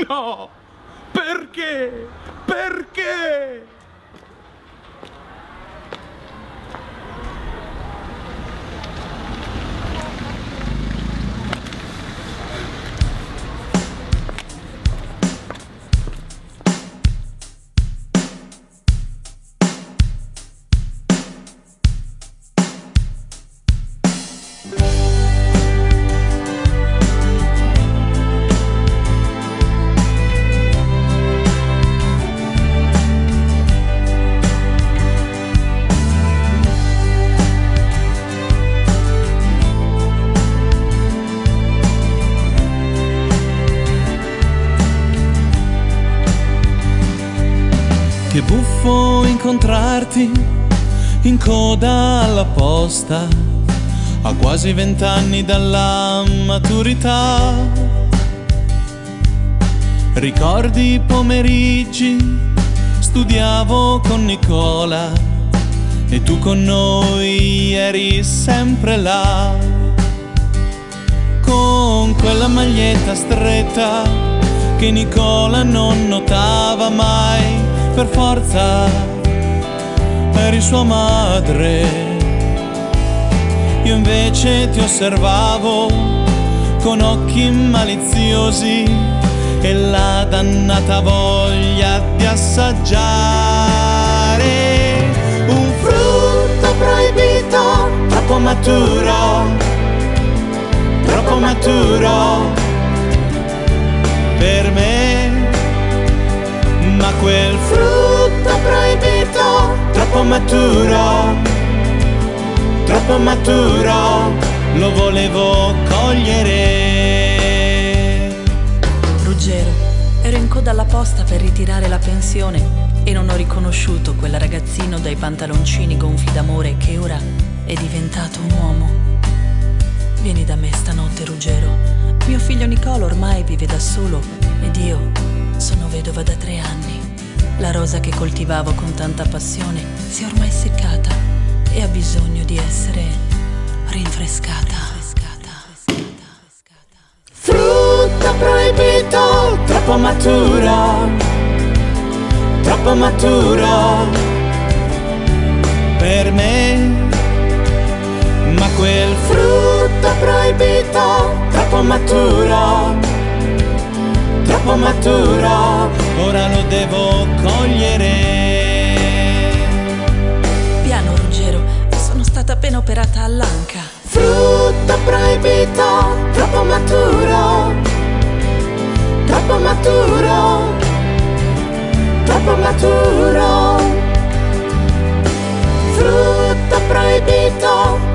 No! Perché? Perché? Che buffo incontrarti in coda alla posta, a quasi 20 anni dalla maturità. Ricordi i pomeriggi, studiavo con Nicola e tu con noi eri sempre là, con quella maglietta stretta che Nicola non notava mai. Per forza eri sua madre, io invece ti osservavo con occhi maliziosi e la dannata voglia di assaggiare un frutto proibito, troppo maturo per me. Ma quel frutto proibito, troppo maturo, lo volevo cogliere. Ruggero, ero in coda alla posta per ritirare la pensione e non ho riconosciuto quel ragazzino dai pantaloncini gonfi d'amore che ora è diventato un uomo. Vieni da me stanotte, Ruggero. Mio figlio Nicola ormai vive da solo ed io sono vedova da 3 anni. La rosa che coltivavo con tanta passione si è ormai seccata e ha bisogno di essere rinfrescata. Frutto proibito, troppo maturo per me. Ma quel frutto proibito, troppo maturo, ora lo devo cogliere. Piano, Ruggero, sono stata appena operata all'anca. Frutto proibito, troppo maturo. Frutto proibito,